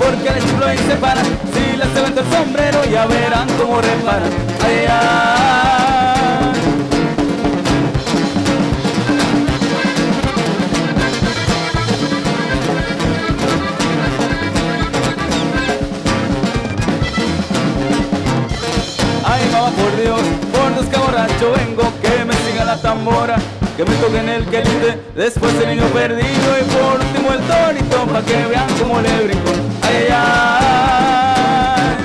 porque el chulo ahí se para. Si les levanto el sombrero ya verán cómo reparan. Ay, ay. Ay, mamá, por Dios, por Dios que borracho vengo, que me siga la tambora, que me toquen el quelite, después el niño perdido y por último el torito, pa' que vean cómo le brinco. Ay, ay.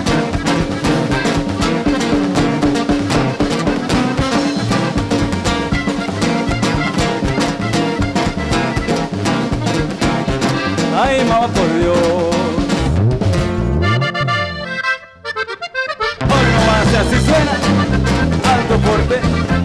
Ay, mamá, por Dios. Hoy no más, así suena, alto fuerte.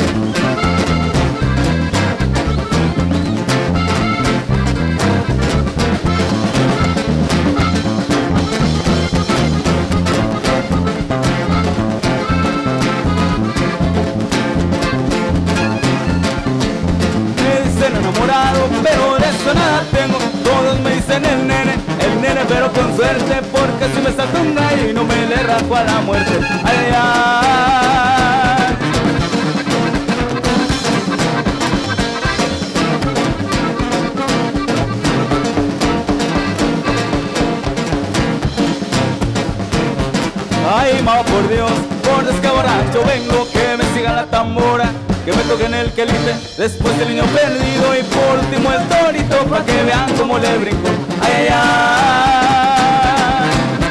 Enamorado, pero de eso nada tengo. Todos me dicen el nene, pero con suerte, porque si me salta un gallo y no me le raspo a la muerte. Ay, ay. Ay, mamá, por Dios, por Dios que borracho vengo, que me siga la tambora, que me toquen el quelite, después el niño perdido y por último el torito, pa' que vean cómo le brinco. Ay, ay, ay.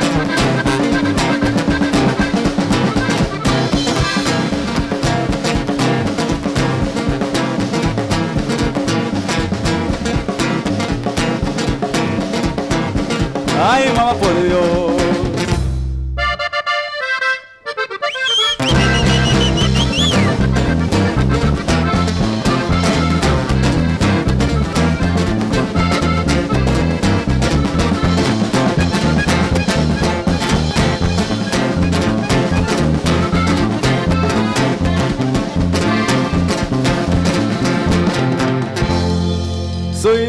Ay, mamá, por Dios. Soy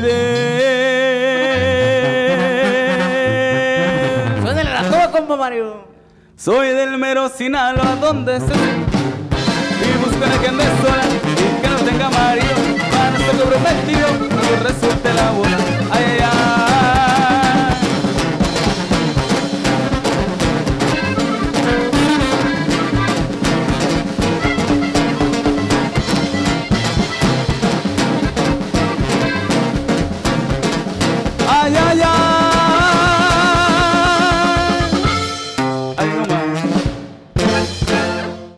de la toa, compa Mario. Soy del mero Sinaloa, donde se y buscan a quien de sola